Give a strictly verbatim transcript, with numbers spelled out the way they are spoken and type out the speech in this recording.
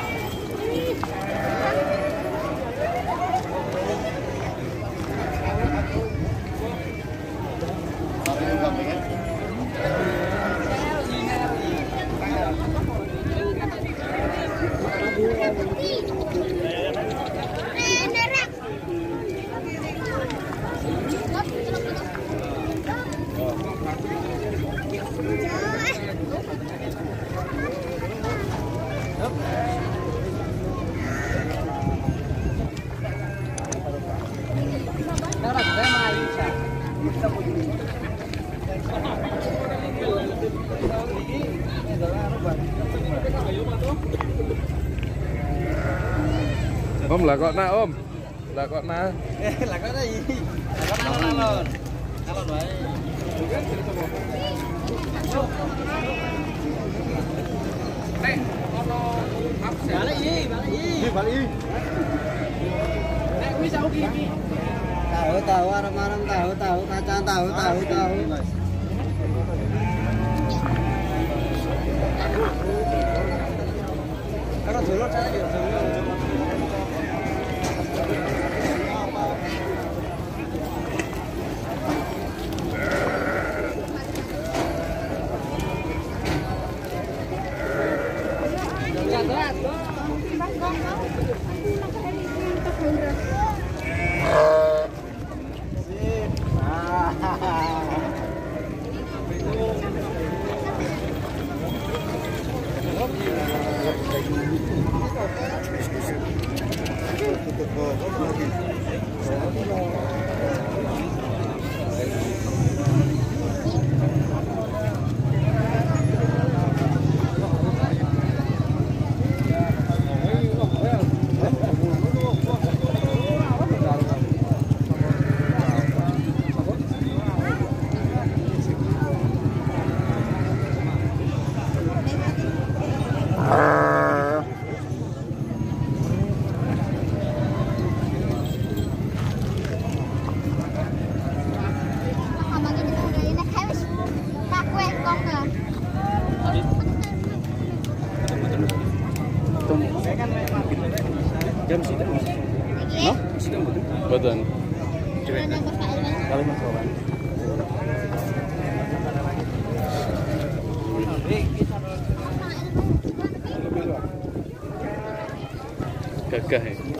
Om là gọi na om là gọi na là có gì là có na luôn na luôn vậy đây bà lấy gì bà lấy gì bà lấy gì quý sao kia tahu tahu aram-aram tahu tahu kacang tahu tahu tahu kalau dulu saya juga jam sidang no? Sidang betul? Betul. Kali masalah. Gagah ya.